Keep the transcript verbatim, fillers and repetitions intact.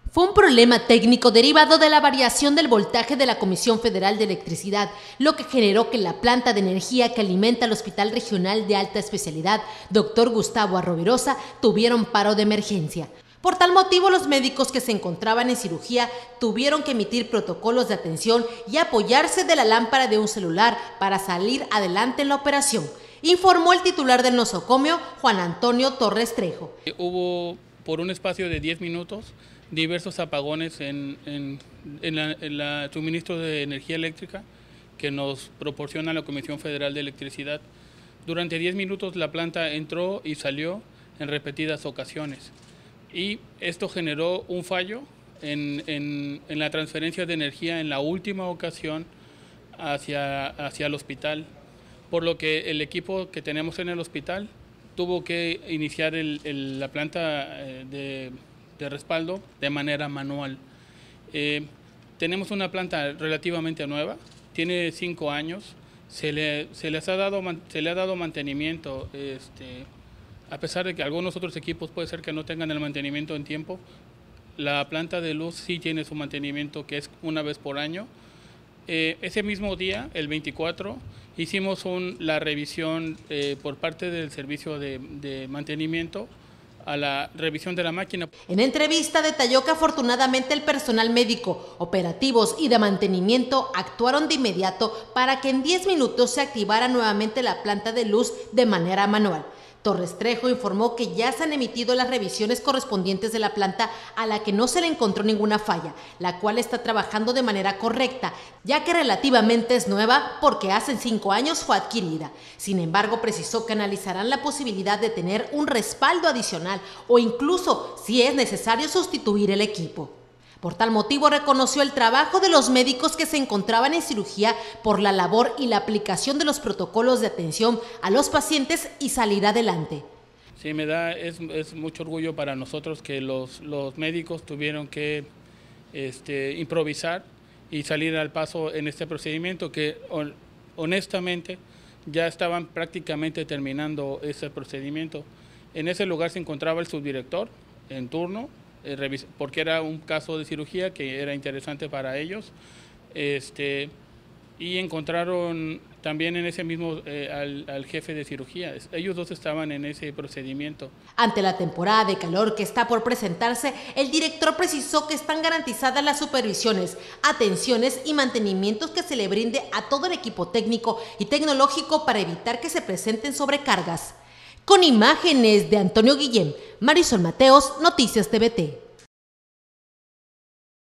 Fue un problema técnico derivado de la variación del voltaje de la Comisión Federal de Electricidad, lo que generó que la planta de energía que alimenta al Hospital Regional de Alta Especialidad, doctor Gustavo Arroverosa, tuviera un paro de emergencia. Por tal motivo, los médicos que se encontraban en cirugía tuvieron que emitir protocolos de atención y apoyarse de la lámpara de un celular para salir adelante en la operación, informó el titular del nosocomio, Juan Antonio Torres Trejo. Hubo, por un espacio de diez minutos, diversos apagones en, en, en, la, en la suministro de energía eléctrica que nos proporciona la Comisión Federal de Electricidad. Durante diez minutos la planta entró y salió en repetidas ocasiones y esto generó un fallo en, en, en la transferencia de energía en la última ocasión hacia, hacia el hospital, por lo que el equipo que tenemos en el hospital tuvo que iniciar el, el, la planta de de respaldo de manera manual. Eh, tenemos una planta relativamente nueva, tiene cinco años, se le, se les ha dado, se le ha dado mantenimiento, este, a pesar de que algunos otros equipos puede ser que no tengan el mantenimiento en tiempo, la planta de luz sí tiene su mantenimiento, que es una vez por año. Eh, ese mismo día, el veinticuatro, hicimos un, la revisión eh, por parte del servicio de, de mantenimiento a la revisión de la máquina. En entrevista detalló que afortunadamente el personal médico, operativos y de mantenimiento actuaron de inmediato para que en diez minutos se activara nuevamente la planta de luz de manera manual. Torres Trejo informó que ya se han emitido las revisiones correspondientes de la planta a la que no se le encontró ninguna falla, la cual está trabajando de manera correcta, ya que relativamente es nueva porque hace cinco años fue adquirida. Sin embargo, precisó que analizarán la posibilidad de tener un respaldo adicional o incluso, si es necesario, sustituir el equipo. Por tal motivo, reconoció el trabajo de los médicos que se encontraban en cirugía por la labor y la aplicación de los protocolos de atención a los pacientes y salir adelante. Sí, me da, es, es mucho orgullo para nosotros que los, los médicos tuvieron que este, improvisar y salir al paso en este procedimiento que honestamente ya estaban prácticamente terminando ese procedimiento. En ese lugar se encontraba el subdirector en turno, porque era un caso de cirugía que era interesante para ellos, este, y encontraron también en ese mismo eh, al, al jefe de cirugía. Ellos dos estaban en ese procedimiento. Ante la temporada de calor que está por presentarse, el director precisó que están garantizadas las supervisiones, atenciones y mantenimientos que se le brinde a todo el equipo técnico y tecnológico para evitar que se presenten sobrecargas. Con imágenes de Antonio Guillén, Marisol Mateos, Noticias T V T.